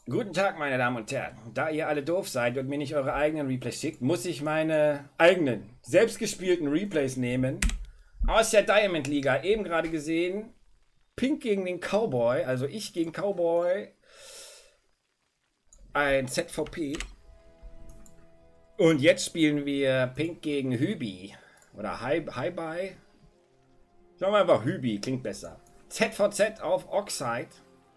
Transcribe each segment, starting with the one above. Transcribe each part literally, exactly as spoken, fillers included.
Guten Tag, meine Damen und Herren. Da ihr alle doof seid und mir nicht eure eigenen Replays schickt, muss ich meine eigenen, selbstgespielten Replays nehmen. Aus der Diamond Liga, eben gerade gesehen. Pink gegen den Cowboy, also ich gegen Cowboy. Ein Z V P. Und jetzt spielen wir Pink gegen Hübi. Oder Hi-Bye. Sagen wir einfach Hübi, klingt besser. Z V Z auf Oxide.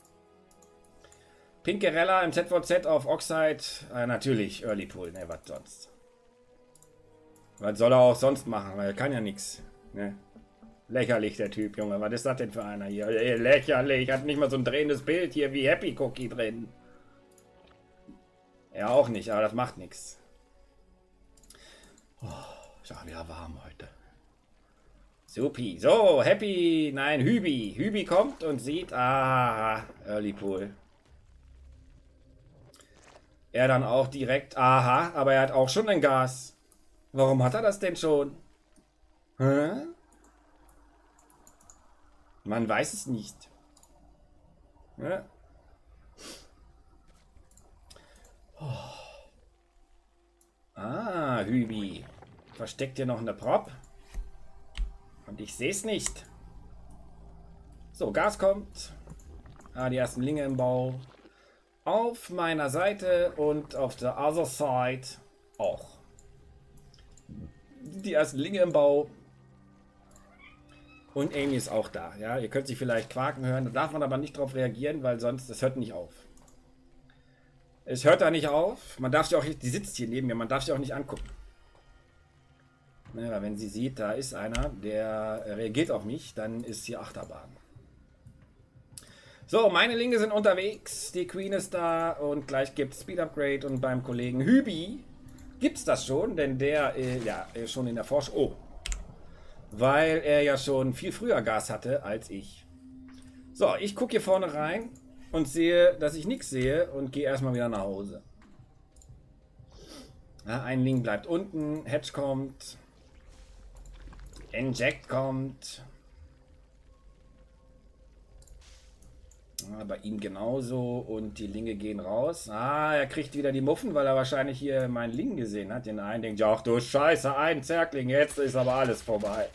Pinkerella im Z V Z auf Oxide. Äh, natürlich Early Pull, ne, was sonst. Was soll er auch sonst machen, weil er kann ja nichts. Ne? Lächerlich, der Typ, Junge. Was ist das denn für einer hier? Ey, lächerlich. Hat nicht mal so ein drehendes Bild hier wie Happy Cookie drin. Er auch nicht, aber das macht nichts. Oh, ist auch wieder warm heute. Supi. So, Happy. Nein, Hübi. Hübi kommt und sieht. Ah, Early Pull. Er dann auch direkt. Aha, aber er hat auch schon ein Gas. Warum hat er das denn schon? Hä? Man weiß es nicht. Ja. Oh. Ah, Hübi. Versteckt hier noch eine Prop. Und ich sehe es nicht. So, Gas kommt. Ah, die ersten Linge im Bau. Auf meiner Seite und auf der other side auch. Die ersten Linge im Bau. Und Amy ist auch da. Ja, ihr könnt sie vielleicht quaken hören. Da darf man aber nicht drauf reagieren, weil sonst, das hört nicht auf. Es hört da nicht auf. Man darf sie auch, die sitzt hier neben mir, man darf sie auch nicht angucken. Ja, wenn sie sieht, da ist einer, der reagiert auf mich, dann ist hier Achterbahn. So, meine Linke sind unterwegs, die Queen ist da und gleich gibt es Speed Upgrade und beim Kollegen Hübi gibt es das schon, denn der äh, ja, ist schon in der Forschung. Oh, weil er ja schon viel früher Gas hatte als ich. So, ich gucke hier vorne rein und sehe, dass ich nichts sehe und gehe erstmal wieder nach Hause. Ja, ein Link bleibt unten, Hedge kommt, Inject kommt. Ja, bei ihm genauso und die Linge gehen raus. Ah, er kriegt wieder die Muffen, weil er wahrscheinlich hier meinen Ling gesehen hat. Den einen denkt, ja, ach du Scheiße, ein Zerkling, jetzt ist aber alles vorbei.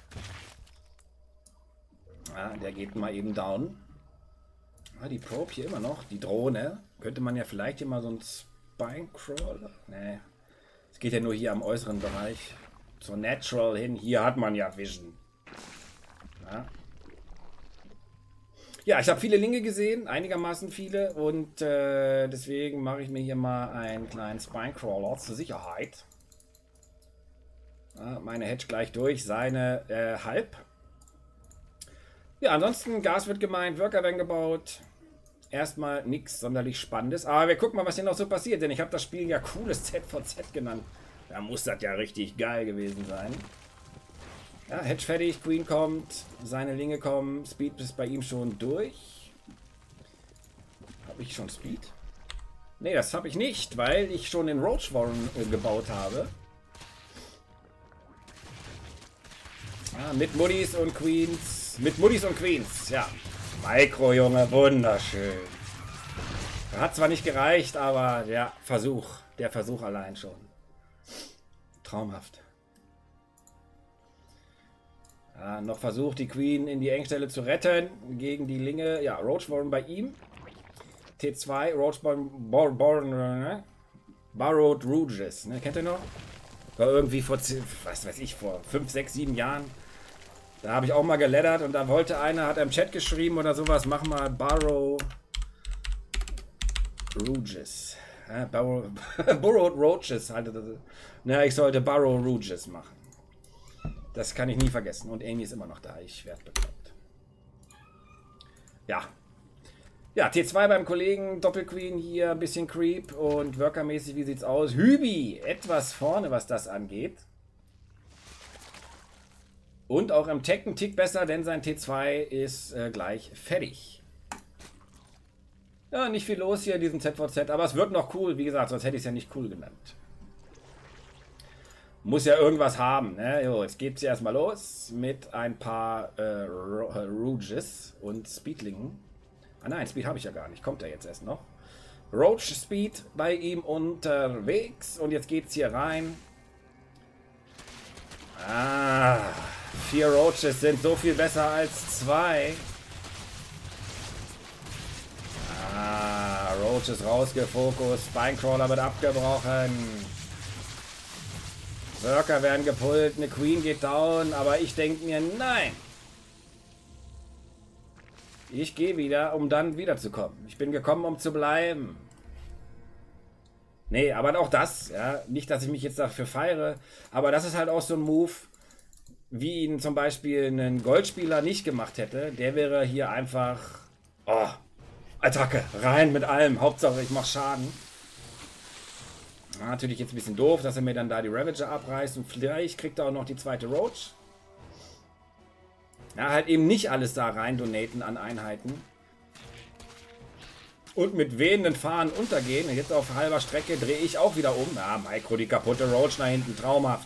Ja, der geht mal eben down. Ah, die Probe hier immer noch, die Drohne. Könnte man ja vielleicht hier mal so ein Spinecrawler. Nee, es geht ja nur hier am äußeren Bereich. So natural hin. Hier hat man ja Vision. Ja. Ja, ich habe viele Linge gesehen, einigermaßen viele, und äh, deswegen mache ich mir hier mal einen kleinen Spinecrawler zur Sicherheit. Ja, meine Hedge gleich durch, seine äh, halb. Ja, ansonsten Gas wird gemeint, Worker werden gebaut. Erstmal nichts sonderlich Spannendes, aber wir gucken mal, was hier noch so passiert, denn ich habe das Spiel ja cooles Z V Z genannt. Da muss das ja richtig geil gewesen sein. Ja, Hedge fertig, Queen kommt, seine Linge kommen, Speed ist bei ihm schon durch. Habe ich schon Speed? Ne, das habe ich nicht, weil ich schon den Roach Warren äh, gebaut habe. Ja, mit Muddis und Queens, mit Muddis und Queens, ja. Micro, Junge, wunderschön. Hat zwar nicht gereicht, aber der Versuch, der Versuch allein schon. Traumhaft. Ja, noch versucht, die Queen in die Engstelle zu retten gegen die Linge. Ja, Roachborn bei ihm. T zwei, Roachborn, Born, Borrowed Rouges. Ne, kennt ihr noch? War irgendwie vor, was weiß ich, vor fünf, sechs, sieben Jahren. Da habe ich auch mal geleddert und da wollte einer, hat er im Chat geschrieben oder sowas, mach mal Borrow Rouges. Ja, Borrow, Borrowed Roaches. Halt, na, ich sollte Borrow Rouges machen. Das kann ich nie vergessen. Und Amy ist immer noch da. Ich werde bekloppt. Ja. Ja, T zwei beim Kollegen. Doppelqueen hier. Ein bisschen Creep. Und Workermäßig, wie sieht's aus? Hübi. Etwas vorne, was das angeht. Und auch im Tech ein Tick besser, denn sein T zwei ist äh, gleich fertig. Ja, nicht viel los hier in diesem Z V Z. Aber es wird noch cool. Wie gesagt, sonst hätte ich es ja nicht cool genannt. Muss ja irgendwas haben. Ne? Jo, jetzt geht es erstmal los mit ein paar äh, Rouges und Speedlingen. Ah nein, Speed habe ich ja gar nicht. Kommt er jetzt erst noch. Roach Speed bei ihm unterwegs. Und jetzt geht's hier rein. Ah, vier Roaches sind so viel besser als zwei. Ah, Roach ist rausgefokust. Spinecrawler wird abgebrochen. Worker werden gepullt. Eine Queen geht down. Aber ich denke mir, nein. Ich gehe wieder, um dann wiederzukommen. Ich bin gekommen, um zu bleiben. Nee, aber auch das, ja, nicht, dass ich mich jetzt dafür feiere, aber das ist halt auch so ein Move, wie ihn zum Beispiel ein Goldspieler nicht gemacht hätte. Der wäre hier einfach, oh, Attacke, rein mit allem, Hauptsache ich mache Schaden. Ja, natürlich jetzt ein bisschen doof, dass er mir dann da die Ravager abreißt und vielleicht kriegt er auch noch die zweite Roach. Ja, halt eben nicht alles da rein donaten an Einheiten. Und mit wehenden Fahnen untergehen. Jetzt auf halber Strecke drehe ich auch wieder um. Ja, Micro, die kaputte Roach nach hinten. Traumhaft.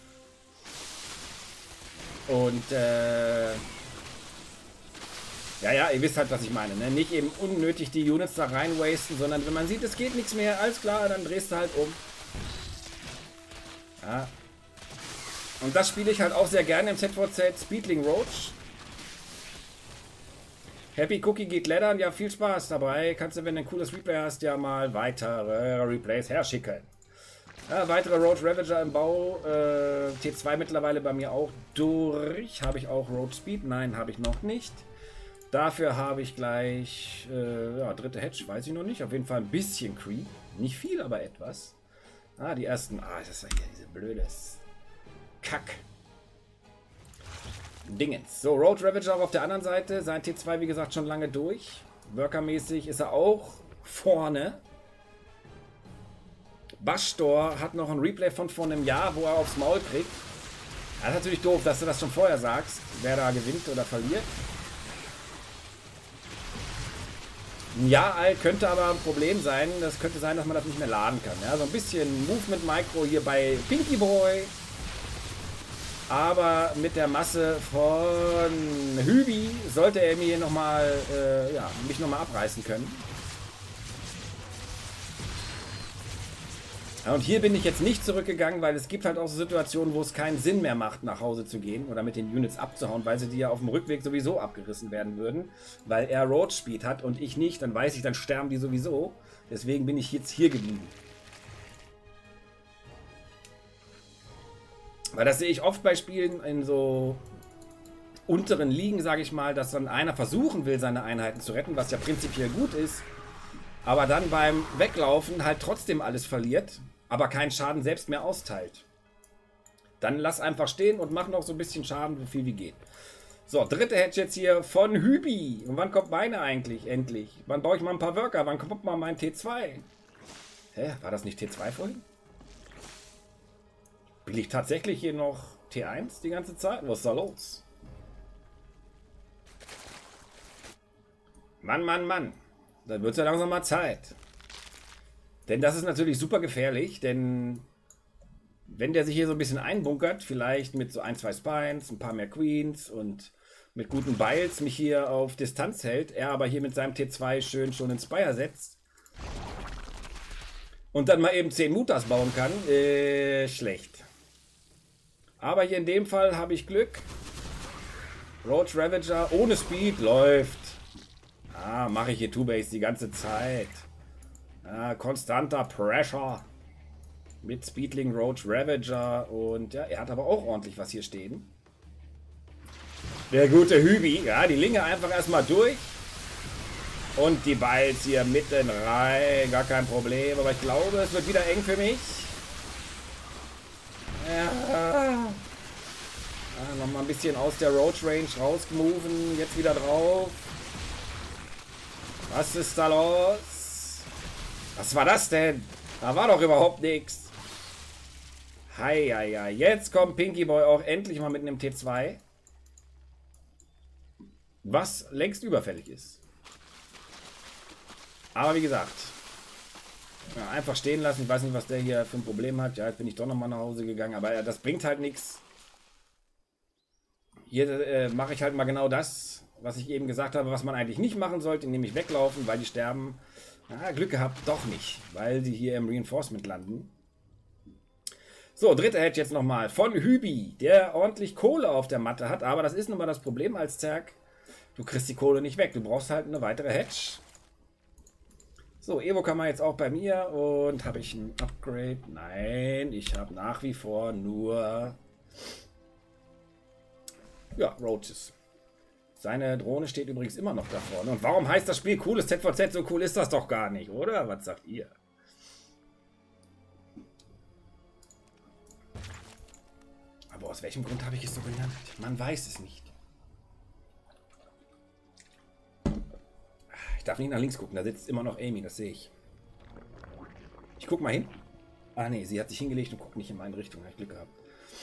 Und, äh... ja, ja, ihr wisst halt, was ich meine. Ne? Nicht eben unnötig die Units da rein wasten, sondern wenn man sieht, es geht nichts mehr, alles klar, dann drehst du halt um. Ja. Und das spiele ich halt auch sehr gerne im Z V Z. Speedling Roach. Happy Cookie geht leddern, ja, viel Spaß dabei. Kannst du, wenn du ein cooles Replay hast, ja mal weitere Replays herschicken. Ja, weitere Roach Ravager im Bau. Äh, T zwei mittlerweile bei mir auch durch. Habe ich auch Roach Speed? Nein, habe ich noch nicht. Dafür habe ich gleich, äh, ja, dritte Hedge, weiß ich noch nicht. Auf jeden Fall ein bisschen Creep. Nicht viel, aber etwas. Ah, die ersten. Ah, das ist ja hier diese blödes Kack. Dingens. So, Roach Ravager auf der anderen Seite. Sein T zwei, wie gesagt, schon lange durch. Workermäßig ist er auch vorne. Bastor hat noch ein Replay von vor einem Jahr, wo er aufs Maul kriegt. Das ist natürlich doof, dass du das schon vorher sagst, wer da gewinnt oder verliert. Ein Jahr alt könnte aber ein Problem sein. Das könnte sein, dass man das nicht mehr laden kann. Ja, so ein bisschen Movement Micro hier bei Pinky Boy. Aber mit der Masse von Hübi sollte er mir noch mal, äh, ja, mich nochmal abreißen können. Ja, und hier bin ich jetzt nicht zurückgegangen, weil es gibt halt auch so Situationen, wo es keinen Sinn mehr macht, nach Hause zu gehen oder mit den Units abzuhauen, weil sie die ja auf dem Rückweg sowieso abgerissen werden würden, weil er Roach Speed hat und ich nicht. Dann weiß ich, dann sterben die sowieso. Deswegen bin ich jetzt hier geblieben. Weil das sehe ich oft bei Spielen in so unteren Ligen, sage ich mal, dass dann einer versuchen will, seine Einheiten zu retten, was ja prinzipiell gut ist, aber dann beim Weglaufen halt trotzdem alles verliert, aber keinen Schaden selbst mehr austeilt. Dann lass einfach stehen und mach noch so ein bisschen Schaden, so viel wie geht. So, dritte Hedge jetzt hier von Hübi. Und wann kommt meine eigentlich endlich? Wann baue ich mal ein paar Worker? Wann kommt mal mein T zwei? Hä, war das nicht T zwei vorhin? Bin ich tatsächlich hier noch T eins die ganze Zeit? Was ist da los? Mann, Mann, Mann. Dann wird es ja langsam mal Zeit. Denn das ist natürlich super gefährlich, denn wenn der sich hier so ein bisschen einbunkert, vielleicht mit so ein, zwei Spines, ein paar mehr Queens und mit guten Biles mich hier auf Distanz hält, er aber hier mit seinem T zwei schön schon ins Spire setzt und dann mal eben zehn Mutas bauen kann, äh, schlecht. Aber hier in dem Fall habe ich Glück. Roach Ravager ohne Speed läuft. Ah, mache ich hier Two-Base die ganze Zeit. Ah, konstanter Pressure. Mit Speedling, Roach Ravager. Und ja, er hat aber auch ordentlich was hier stehen. Der gute Hübi. Ja, die Linge einfach erstmal durch. Und die Biles hier mitten rein. Gar kein Problem. Aber ich glaube, es wird wieder eng für mich. Ja. Ah, nochmal ein bisschen aus der Roach Range rausmoven. Jetzt wieder drauf. Was ist da los? Was war das denn? Da war doch überhaupt nichts. Hei, hei, hei. Jetzt kommt Pinky Boy auch endlich mal mit einem T zwei. Was längst überfällig ist. Aber wie gesagt, ja, einfach stehen lassen. Ich weiß nicht, was der hier für ein Problem hat. Ja, jetzt bin ich doch nochmal nach Hause gegangen. Aber ja, das bringt halt nichts. Hier äh, mache ich halt mal genau das, was ich eben gesagt habe, was man eigentlich nicht machen sollte, nämlich weglaufen, weil die sterben. Ah, Glück gehabt, doch nicht, weil sie hier im Reinforcement landen. So, dritter Hedge jetzt nochmal von Hübi, der ordentlich Kohle auf der Matte hat. Aber das ist nun mal das Problem als Zerg. Du kriegst die Kohle nicht weg. Du brauchst halt eine weitere Hedge. So, Evo kann man jetzt auch bei mir. Und habe ich ein Upgrade? Nein, ich habe nach wie vor nur... Ja, Roaches. Seine Drohne steht übrigens immer noch da vorne. Und warum heißt das Spiel cooles Z V Z? So cool ist das doch gar nicht, oder? Was sagt ihr? Aber aus welchem Grund habe ich es so genannt? Man weiß es nicht. Ich darf nicht nach links gucken, da sitzt immer noch Amy, das sehe ich. Ich guck mal hin. Ah ne, sie hat sich hingelegt und guckt nicht in meine Richtung. Habe ich Glück gehabt.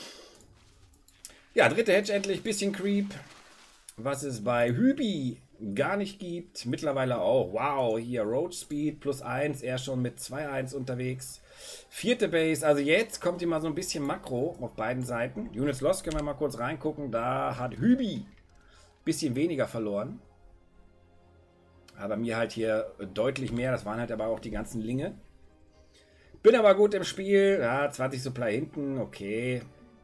Ja, dritte Hedge endlich, bisschen Creep. Was es bei Hübi gar nicht gibt. Mittlerweile auch. Wow, hier Roach Speed plus eins, er schon mit zwei eins unterwegs. Vierte Base, also jetzt kommt hier mal so ein bisschen Makro auf beiden Seiten. Units Lost können wir mal kurz reingucken. Da hat Hübi ein bisschen weniger verloren. Aber mir halt hier deutlich mehr. Das waren halt aber auch die ganzen Linge. Bin aber gut im Spiel. Ja, zwanzig Supply hinten, okay.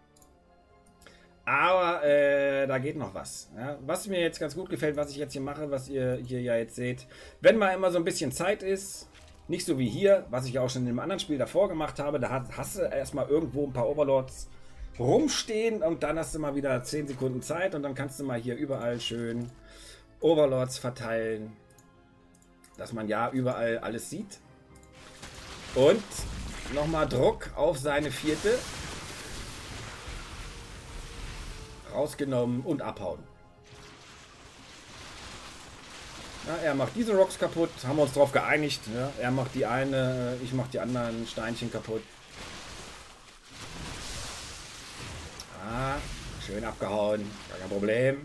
Aber äh, da geht noch was. Ja, was mir jetzt ganz gut gefällt, was ich jetzt hier mache, was ihr hier ja jetzt seht. Wenn mal immer so ein bisschen Zeit ist, nicht so wie hier, was ich ja auch schon in einem anderen Spiel davor gemacht habe, da hast du erstmal irgendwo ein paar Overlords rumstehen und dann hast du mal wieder zehn Sekunden Zeit und dann kannst du mal hier überall schön Overlords verteilen, dass man ja überall alles sieht. Und nochmal Druck auf seine vierte. Rausgenommen und abhauen. Ja, er macht diese Rocks kaputt, haben wir uns darauf geeinigt. Ja, er macht die eine, ich mache die anderen Steinchen kaputt. Ah, schön abgehauen, gar kein Problem.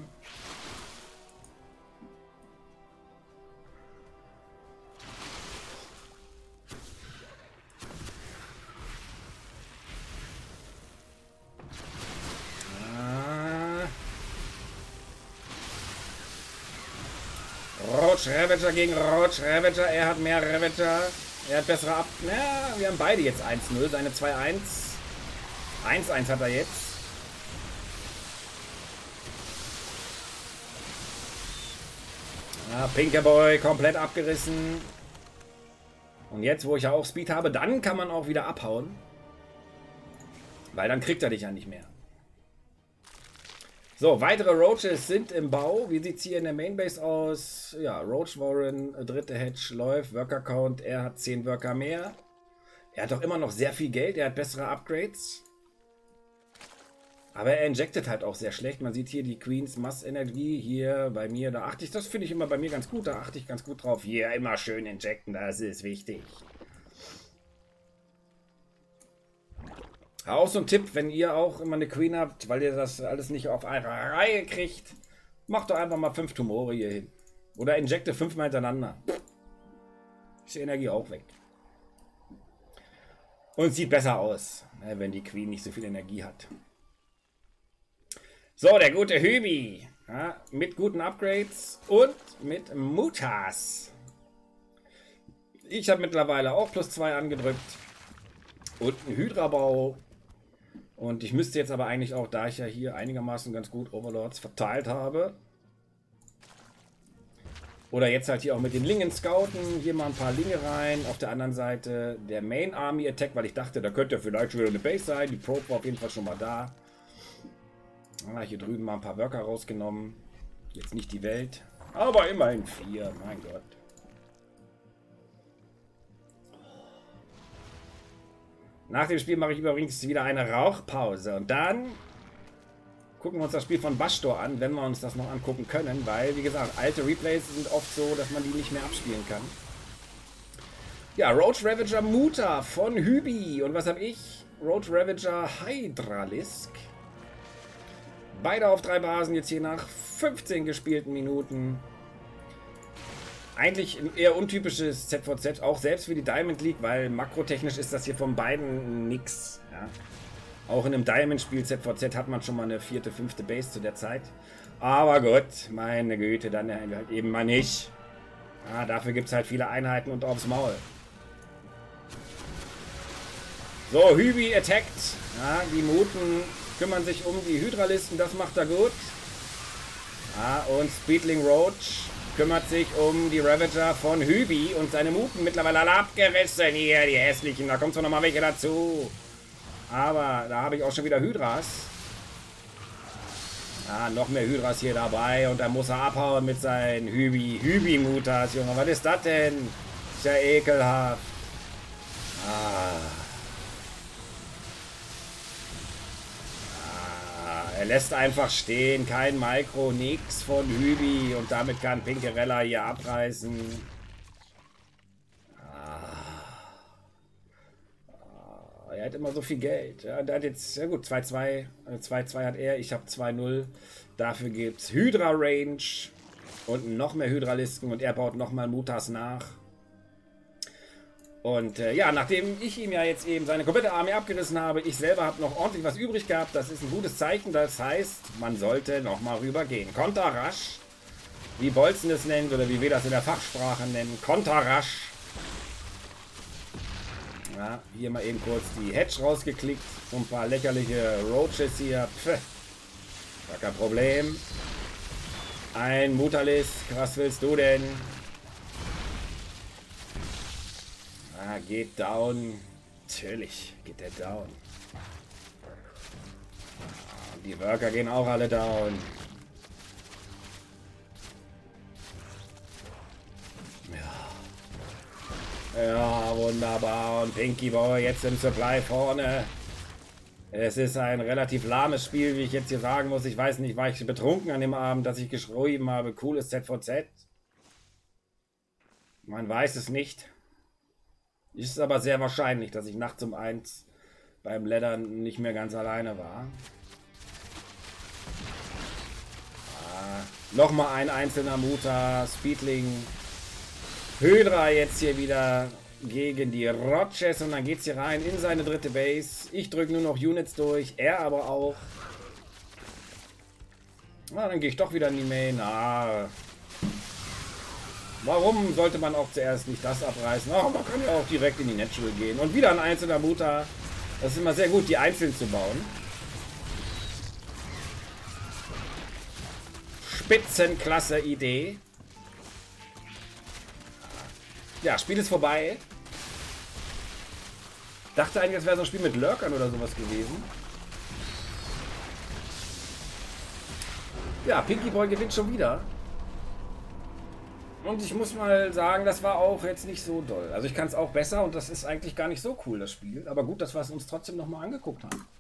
Roach Ravager gegen Roach Ravager. Er hat mehr Ravager. Er hat bessere Ab... Na, wir haben beide jetzt eins null. Seine zwei eins. eins eins hat er jetzt. Ja, Pinkerboy komplett abgerissen. Und jetzt, wo ich ja auch Speed habe, dann kann man auch wieder abhauen. Weil dann kriegt er dich ja nicht mehr. So, weitere Roaches sind im Bau. Wie sieht es hier in der Mainbase aus? Ja, Roach Warren, dritte Hedge läuft, Worker Count, er hat zehn Worker mehr. Er hat doch immer noch sehr viel Geld, er hat bessere Upgrades. Aber er injectet halt auch sehr schlecht. Man sieht hier die Queens Massenergie, hier bei mir, da achte ich, das finde ich immer bei mir ganz gut, da achte ich ganz gut drauf. Hier immer schön injecten, das ist wichtig. Auch so ein Tipp, wenn ihr auch immer eine Queen habt, weil ihr das alles nicht auf eine Reihe kriegt, macht doch einfach mal fünf Tumore hier hin. Oder injecte fünfmal hintereinander. Ist die Energie auch weg. Und sieht besser aus, wenn die Queen nicht so viel Energie hat. So, der gute Hübi. Ja, mit guten Upgrades und mit Mutas. Ich habe mittlerweile auch plus zwei angedrückt. Und einen Hydrabau. Und ich müsste jetzt aber eigentlich auch, da ich ja hier einigermaßen ganz gut Overlords verteilt habe. Oder jetzt halt hier auch mit den Lingen scouten. Hier mal ein paar Linge rein. Auf der anderen Seite der Main Army Attack, weil ich dachte, da könnte ja vielleicht schon wieder eine Base sein. Die Probe war auf jeden Fall schon mal da. Ah, hier drüben mal ein paar Worker rausgenommen. Jetzt nicht die Welt. Aber immerhin vier, mein Gott. Nach dem Spiel mache ich übrigens wieder eine Rauchpause. Und dann gucken wir uns das Spiel von Bastor an, wenn wir uns das noch angucken können. Weil, wie gesagt, alte Replays sind oft so, dass man die nicht mehr abspielen kann. Ja, Roach Ravager Muta von Hübi. Und was habe ich? Roach Ravager Hydralisk. Beide auf drei Basen jetzt hier nach fünfzehn gespielten Minuten. Eigentlich ein eher untypisches Z V Z, auch selbst für die Diamond League, weil makrotechnisch ist das hier von beiden nix. Ja. Auch in einem Diamond-Spiel Z V Z hat man schon mal eine vierte, fünfte Base zu der Zeit. Aber gut, meine Güte, dann halt eben mal nicht. Ah, dafür gibt es halt viele Einheiten und aufs Maul. So, Hübi attackt. Ja, die Muten kümmern sich um die Hydralisten, das macht er gut. Ah, und Speedling Roach kümmert sich um die Ravager von Hübi und seine Muten mittlerweile alle abgerissen. Hier, die hässlichen, da kommt zwar noch mal welche dazu. Aber da habe ich auch schon wieder Hydras. Ah, noch mehr Hydras hier dabei und da muss er abhauen mit seinen Hübi, Hübi-Mutas, Junge. Was ist das denn? Ist ja ekelhaft. Ah. Er lässt einfach stehen, kein Micro, nix von Hübi und damit kann Pinkerella hier abreißen. Ah. Ah, er hat immer so viel Geld. Ja, der hat jetzt, ja gut, zwei zwei. zwei zwei hat er, ich habe zwei null. Dafür gibt es Hydra Range und noch mehr Hydralisten und er baut nochmal Mutas nach. Und äh, ja, nachdem ich ihm ja jetzt eben seine komplette Armee abgerissen habe, ich selber habe noch ordentlich was übrig gehabt. Das ist ein gutes Zeichen. Das heißt, man sollte nochmal rübergehen. Konterrasch, wie Bolzen es nennt oder wie wir das in der Fachsprache nennen. Konterrasch. Ja, hier mal eben kurz die Hedge rausgeklickt. So ein paar lächerliche Roaches hier. Pff, gar kein Problem. Ein Mutalisk, was willst du denn? Ah, geht down. Natürlich geht der down. Ah, die Worker gehen auch alle down. Ja. Ja, wunderbar. Und Pinky Boy jetzt im Supply vorne. Es ist ein relativ lahmes Spiel, wie ich jetzt hier sagen muss. Ich weiß nicht, war ich betrunken an dem Abend, dass ich geschrieben habe, cooles Z V Z? Man weiß es nicht. Ist aber sehr wahrscheinlich, dass ich nachts um eins beim Leddern nicht mehr ganz alleine war. Ah, Nochmal ein einzelner Muta, Speedling, Hydra jetzt hier wieder gegen die Roches und dann geht es hier rein in seine dritte Base. Ich drücke nur noch Units durch, er aber auch. Na, dann gehe ich doch wieder in die Main. Ah. Warum sollte man auch zuerst nicht das abreißen? Ach, man kann ja auch direkt in die Natural gehen. Und wieder ein einzelner Muta. Das ist immer sehr gut, die einzeln zu bauen. Spitzenklasse Idee. Ja, Spiel ist vorbei. Dachte eigentlich, das wäre so ein Spiel mit Lurkern oder sowas gewesen. Ja, Pinky Boy gewinnt schon wieder. Und ich muss mal sagen, das war auch jetzt nicht so doll. Also ich kann es auch besser und das ist eigentlich gar nicht so cool, das Spiel. Aber gut, dass wir es uns trotzdem nochmal angeguckt haben.